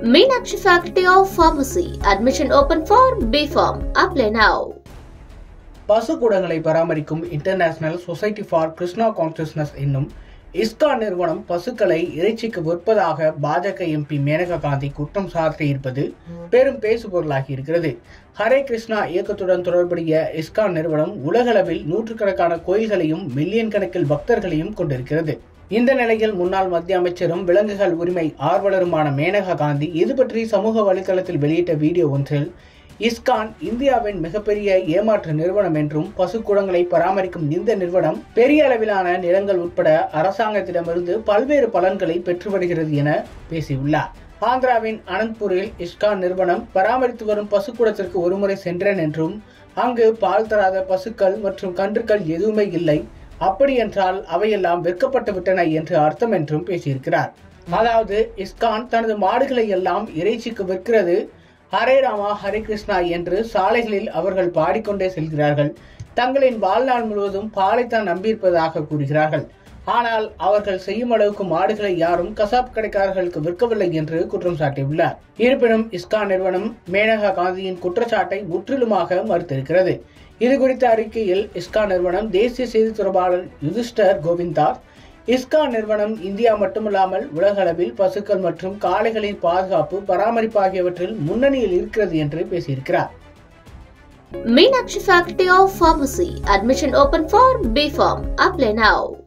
Meenakshi Faculty of Pharmacy. Admission open for B.Pharm. Apply now. பசுக்கூடங்களை பராமரிக்கும் international society for Krishna consciousness என்னும் ISKCON நிறுவனம் பசுக்களை இறைச்சிக்கு விற்பதாக பாஜக எம்பி மேனகா காந்தி குற்றம் சாட்டியிருப்பது பெரும் பேசுபொருளாகி இருக்கிறது. ஹரே கிருஷ்ணா இயக்கத்துடன் தொடர்புடைய இஸ்கான் நிறுவனம் உலகளவில் நூற்றுக்கணக்கான கோயில்களையும் மில்லியன் கணக்கில் பக்தர்களையும் கொண்டிருக்கிறது. இந்த நிலையில் முன்னாள் மத்திய அமைச்சரும் விலங்குகள் உரிமை ஆர்வலருமான மேனகா காந்தி இது பற்றி சமூக வலைதளத்தில் வெளியிட்ட வீடியோ ஒன்றில் இஸ்கான் இந்தியாவின் மிகப்பெரிய ஏமாற்று நிறுவனம் என்றும் பசுக்கூடங்களை பராமரிக்கும் இந்த நிறுவனம் பெரிய அளவிலான நிலங்கள் உட்பட அரசாங்கத்திடமிருந்து பல்வேறு பலன்களை பெற்று வருகிறது என பேசியுள்ளார். ஆந்திராவின் அனந்த்பூரில் இஸ்கான் நிறுவனம் பராமரித்து வரும் பசுக்கூடத்திற்கு ஒருமுறை சென்றேன் என்றும் அங்கு பால் தராத பசுக்கள் மற்றும் கன்றுகள் எதுவுமே இல்லை, அப்படி என்றால் அவையெல்லாம் விற்கப்பட்டு விட்டன என்று அர்த்தம் என்றும் பேசியிருக்கிறார். அதாவது இஸ்கான் தனது மாடுகளை எல்லாம் இறைச்சிக்கு விற்கிறது, ஹரே ராமா ஹரே கிருஷ்ணா என்று சாலைகளில் அவர்கள் பாடிக்கொண்டே செல்கிறார்கள். தங்களின் வாழ்நாள் முழுவதும் பாலைத்தான் நம்பியிருப்பதாக கூறுகிறார்கள். ஆனால் அவர்கள் செய்யும் அளவுக்கு மாடுகளை யாரும் கசாப் கடைக்காரர்களுக்கு விற்கவில்லை என்று குற்றம் சாட்டியுள்ளார். இருப்பினும் இஸ்கான் நிறுவனம் மேனகா காந்தியின் குற்றச்சாட்டை முற்றிலுமாக மறுத்திருக்கிறது. இது குறித்த அறிக்கையில் இஸ்கான் நிறுவனம் தேசிய செய்தி தொடர்பாளர் யுதிஷ்டர் கோவிந்தாஸ் இஸ்கான் நிறுவனம் இந்தியா மட்டுமல்லாமல் உலக அளவில் பசுக்கள் மற்றும் காளைகளின் பாதுகாப்பு பராமரிப்பு ஆகியவற்றில் முன்னணியில் இருக்கிறது என்று பேசியிருக்கிறார். Meenakshi Faculty of Pharmacy. Admission open for B.Pharm. Apply now.